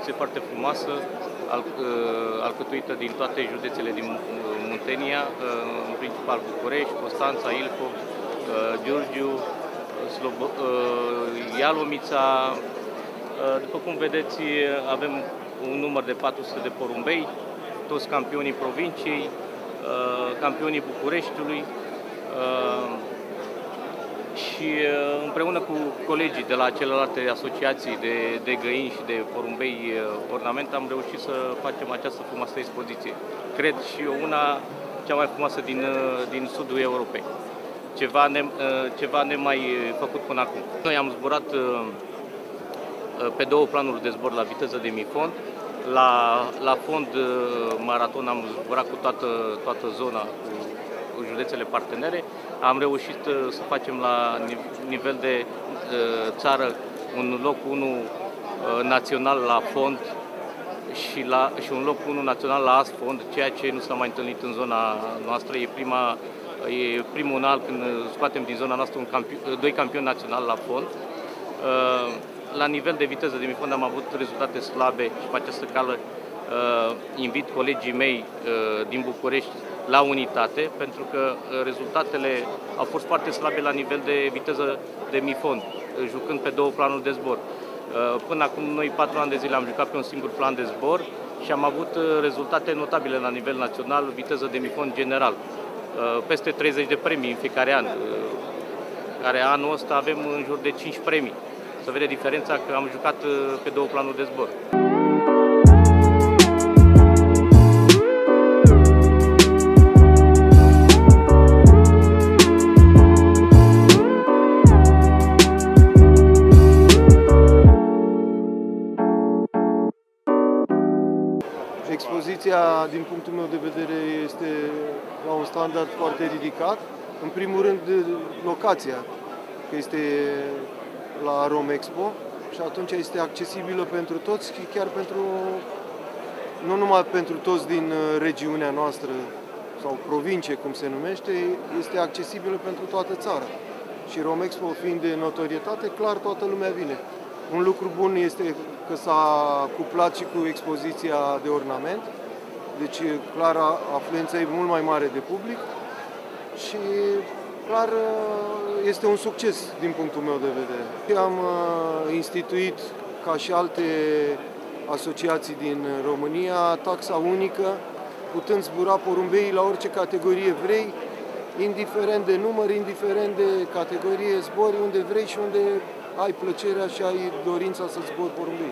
competiție foarte frumoasă, alcătuită din toate județele din Muntenia, în principal București, Constanța, Ilfov, Giurgiu, Ialomița. După cum vedeți, avem un număr de 400 de porumbei, toți campionii provinciei, campionii Bucureștiului și împreună cu colegii de la celelalte asociații de găini și de porumbei ornament am reușit să facem această frumoasă expoziție. Cred și una cea mai frumoasă din sudul Europei. Ceva nemai făcut până acum. Noi am zburat pe 2 planuri de zbor la viteză de mifond. La fond maraton am zburat cu toată zona, cu județele partenere. Am reușit să facem la nivel de țară un loc 1 național la fond și un loc 1 național la asfond, ceea ce nu s-a mai întâlnit în zona noastră. E primul an când scoatem din zona noastră 2 campioni naționali la fond. La nivel de viteză de mifond am avut rezultate slabe și pe această cală invit colegii mei din București la unitate, pentru că rezultatele au fost foarte slabe la nivel de viteză de mifond, jucând pe 2 planuri de zbor. Până acum noi 4 ani de zile am jucat pe un singur plan de zbor și am avut rezultate notabile la nivel național, viteză de mifond general. Peste 30 de premii în fiecare an, care anul ăsta avem în jur de 5 premii. Să vede diferența că am jucat pe 2 planuri de zbor. Expoziția, din punctul meu de vedere, este la un standard foarte ridicat. În primul rând, locația, că este la Romexpo și atunci este accesibilă pentru toți, chiar nu numai pentru toți din regiunea noastră sau provincie, cum se numește, este accesibilă pentru toată țara. Și Romexpo fiind de notorietate, clar toată lumea vine. Un lucru bun este că s-a cuplat și cu expoziția de ornament, deci clar afluența e mult mai mare de public și clar este un succes din punctul meu de vedere. Am instituit, ca și alte asociații din România, taxa unică, putând zbura porumbeii la orice categorie vrei, indiferent de număr, indiferent de categorie, zbori unde vrei și unde ai plăcerea și ai dorința să zbori porumbei.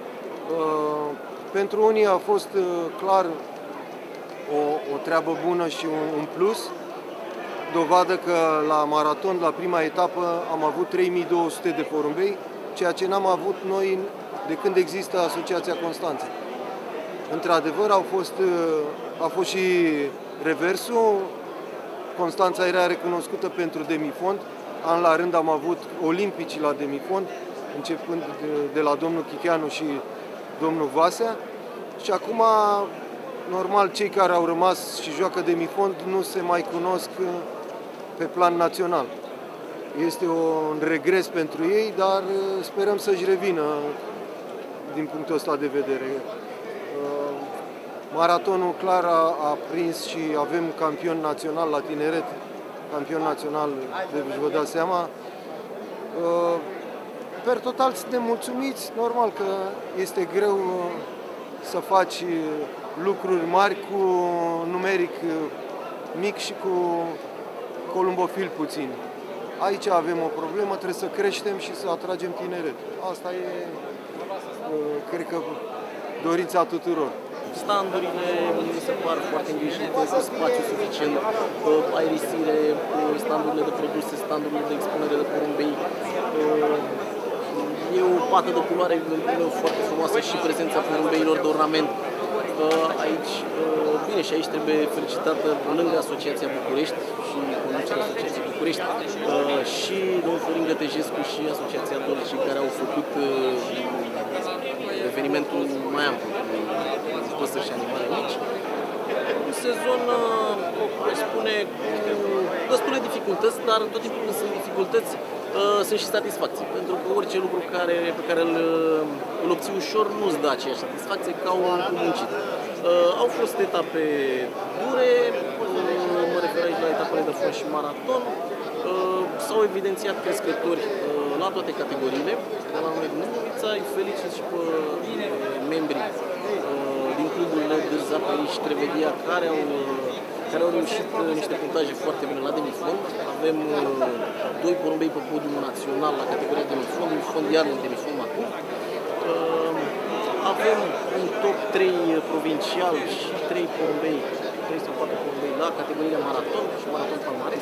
Pentru unii a fost clar o treabă bună și un plus, dovadă că la maraton, la prima etapă, am avut 3200 de porumbei, ceea ce n-am avut noi de când există Asociația Constanței. Într-adevăr, a fost și reversul. Constanța era recunoscută pentru demifond. An la rând am avut olimpici la demifond, începând de la domnul Chicheanu și domnul Vasea. Și acum, normal, cei care au rămas și joacă demifond nu se mai cunosc pe plan național. Este un regres pentru ei, dar sperăm să-și revină din punctul ăsta de vedere. Maratonul clar a prins și avem campion național la tineret, campion național, vă dați seama. Per total suntem mulțumiți, normal că este greu să faci lucruri mari cu numeric mic și cu columbofil puțin. Aici avem o problemă, trebuie să creștem și să atragem tineret. Asta e, cred că, dorința tuturor. Standurile mi se par foarte îngrijite, cu spațiu suficient, aerisire, standurile de produse, standurile de expunere de porumbei. E o pată de culoare foarte frumoasă și prezența porumbeilor de ornament. Aici, bine, și aici trebuie felicitată lângă Asociația București și conducerea Asociației București și domnul Florin Gătejescu și Asociația Dolci, care au făcut evenimentul mai amplu cu păsări și animale mici. Un sezon, aș spune, cu destule dificultăți, dar tot timpul când sunt dificultăți, sunt și satisfacții, pentru că orice lucru pe care îl obții ușor nu-ți dă aceeași satisfacție ca un lucru muncit. Au fost etape dure, mă refer aici la etapele de fond și maraton. S-au evidențiat crescători la toate categoriile, de la noi din Dâmbovița. Îi felicit și pe membrii din clubul Dârzapei și Trevedia care au reușit niște punctaje foarte bune la demifond. Avem 2 porumbei pe podiumul național la categoria demifond iar în demifond matur. Avem un top 3 provincial și 3 porumbei, 3 sau 4 porumbei la categoria maraton și maraton palmares.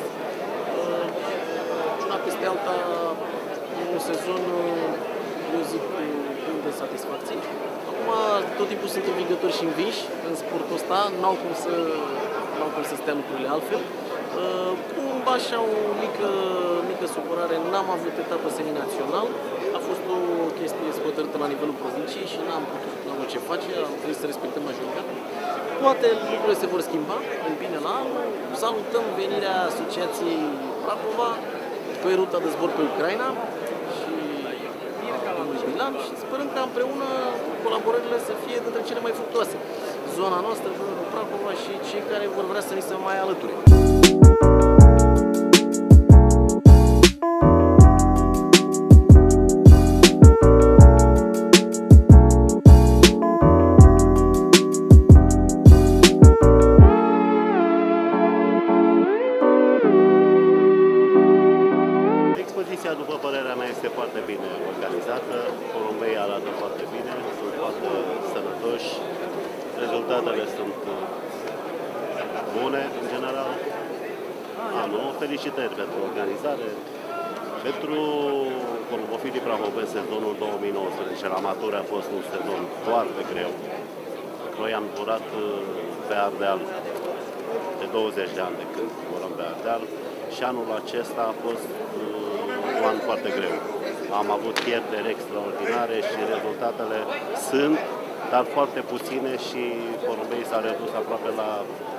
Una peste alta, un sezon, eu zic, plin de satisfacție. Acum, tot timpul sunt învingători și învinși în sportul ăsta, n-au cum să stea lucrurile altfel. Cu așa o mică supărare, n-am avut etapă semi-național, a fost o chestie hotărâtă la nivelul provinciei și n-am avut ce face, am trebuit să respectăm majoritatea. Poate lucrurile se vor schimba în bine la anul. Salutăm venirea Asociației Prahova pe ruta de zbor pe Ucraina și domnul Milan și sperăm ca împreună colaborările să fie dintre cele mai fructuoase. Zona noastră, Prahova și cei care vor vrea să ni se mai alăture. Expoziția, după părerea mea, este foarte bine organizată, porumbeii arată foarte bine, sunt foarte sănătoși, rezultatele sunt bune în general. Felicitări pentru organizare. Pentru porumbofilii prahoveni, sezonul 2019 la matură a fost un sezon foarte greu. Noi am durat pe Ardeal de 20 de ani de când durăm pe Ardeal și anul acesta a fost un an foarte greu. Am avut pierderi extraordinare și rezultatele sunt, dar foarte puține și porumbeii s-au redus aproape la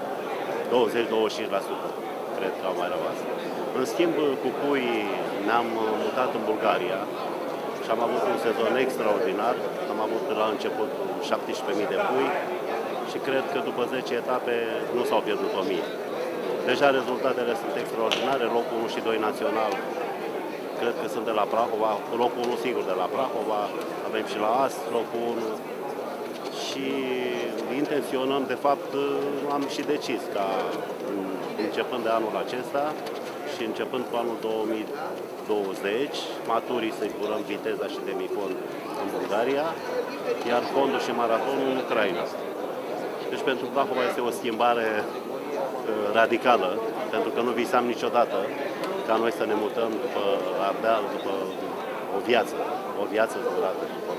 20-25%, cred că au mai rămas. În schimb, cu puii ne-am mutat în Bulgaria și am avut un sezon extraordinar. Am avut la început 17.000 de pui și cred că după 10 etape nu s-au pierdut 1.000. Deja rezultatele sunt extraordinare, locul 1 și 2 național cred că sunt de la Prahova, locul 1 sigur de la Prahova, avem și la Ast locul 1 și intenționăm, de fapt am și decis ca începând de anul acesta și începând cu anul 2020, maturii să-i curăm viteza și demifond în Bulgaria, iar fondul și maratonul în Ucraina. Deci pentru Prahova este o schimbare radicală, pentru că nu visam niciodată ca noi să ne mutăm după Ardeal, după o viață durată după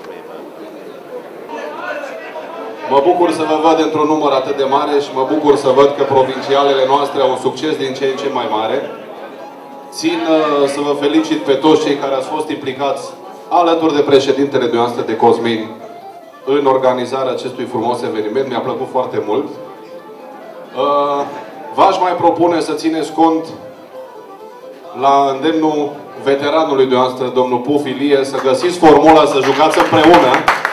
Mă bucur să vă văd într-un număr atât de mare și mă bucur să văd că provincialele noastre au un succes din ce în ce mai mare. Țin să vă felicit pe toți cei care ați fost implicați alături de președintele dumneavoastră de Cosmin în organizarea acestui frumos eveniment. Mi-a plăcut foarte mult. V-aș mai propune să țineți cont la îndemnul veteranului dumneavoastră, domnul Puf Ilie, să găsiți formula să jucați împreună.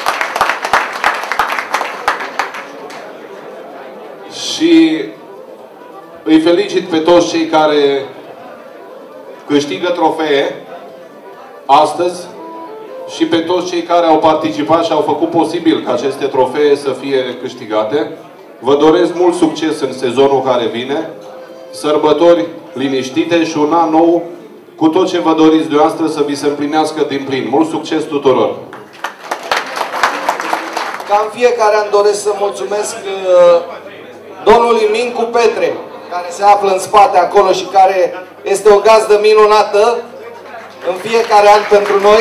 Și îi felicit pe toți cei care câștigă trofee astăzi și pe toți cei care au participat și au făcut posibil ca aceste trofee să fie câștigate. Vă doresc mult succes în sezonul care vine, sărbători liniștite și un an nou cu tot ce vă doriți dumneavoastră să vi se împlinească din plin. Mult succes tuturor! Ca în fiecare an doresc să mulțumesc domnului Mincu Petre, care se află în spate acolo și care este o gazdă minunată în fiecare an pentru noi.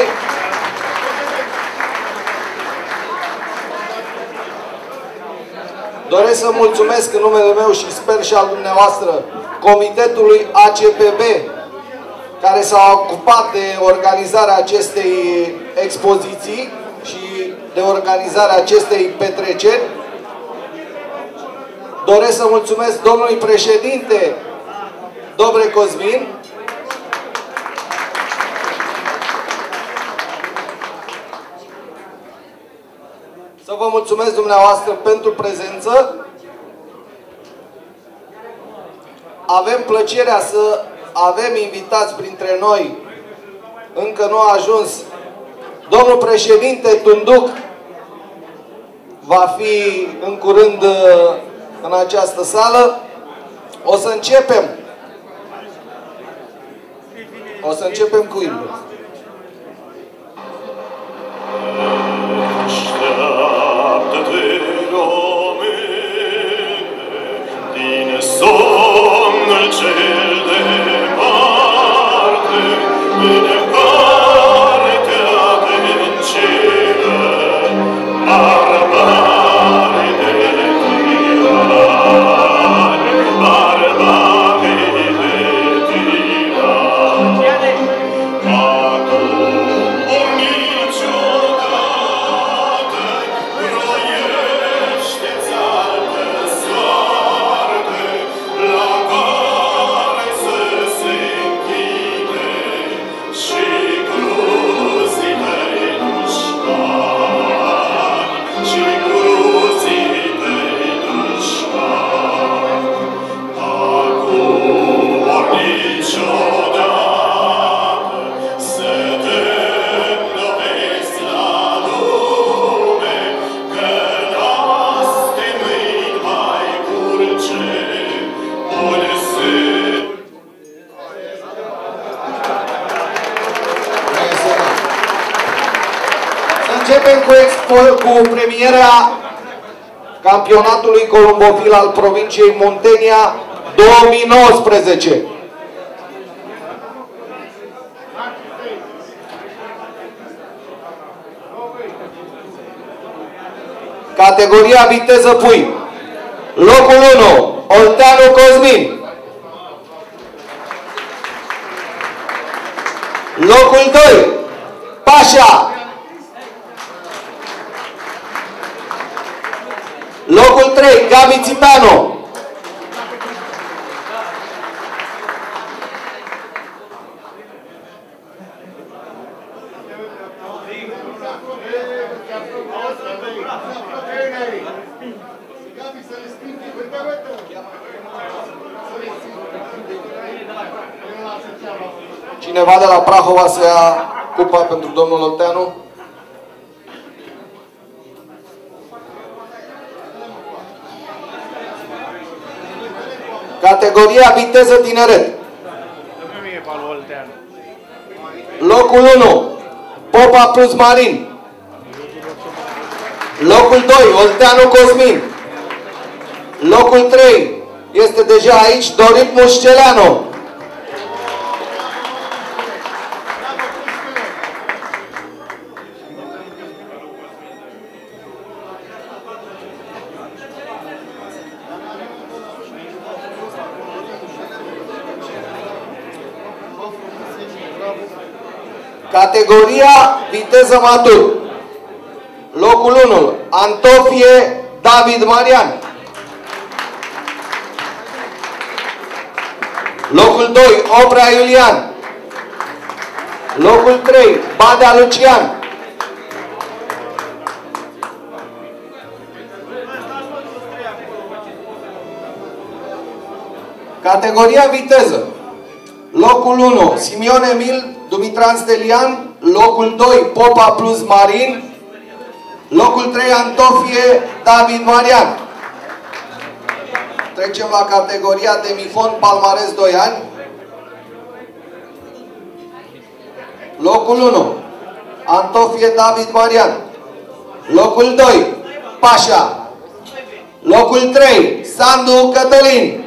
Doresc să mulțumesc în numele meu și sper și al dumneavoastră Comitetului ACPB, care s-a ocupat de organizarea acestei expoziții și de organizarea acestei petreceri. Doresc să mulțumesc domnului președinte Dobre Cosmin să vă mulțumesc dumneavoastră pentru prezență. Avem plăcerea să avem invitați printre noi, încă nu a ajuns, domnul președinte Tunduc va fi în curând în această sală. O să începem cu imnul. Așteaptă-te, Române, din somnul cel de Marte, în partea adâncină, barbari de tirani, barbari de tirani. Acum niciodată roiește-ți altă soarte, la care să se închide și cruzii tăi dușmani, și cruzii tăi dușmani. Acum ori niciodată să te îndovezi la lume că n-aste mâini mai curge un sân. Să începem cu premierea campionatului columbofil al provinciei Muntenia 2019. Categoria viteză pui. Locul 1, Olteanu Cosmin. Locul 2, Pașa. Locul 3, Gabi Țipanu. Cineva de la Prahova să ia cupa pentru domnul Olteanu? Categoria viteză tineret. Locul 1, Popa plus Marin. Locul 2, Olteanu Cosmin. Locul 3 este deja aici, Dorit Mușceleanu. Categoria viteză matur. Locul 1, Antofie David Marian. Locul 2, Oprea Iulian. Locul 3, Badea Lucian. Categoria viteză. Locul 1, Simion Emil Dumitran Stelian. Locul 2, Popa plus Marin. Locul 3, Antofie David Marian. Trecem la categoria Demifon Palmares 2 ani. Locul 1, Antofie David Marian. Locul 2, Pașa. Locul 3, Sandu Cătălin.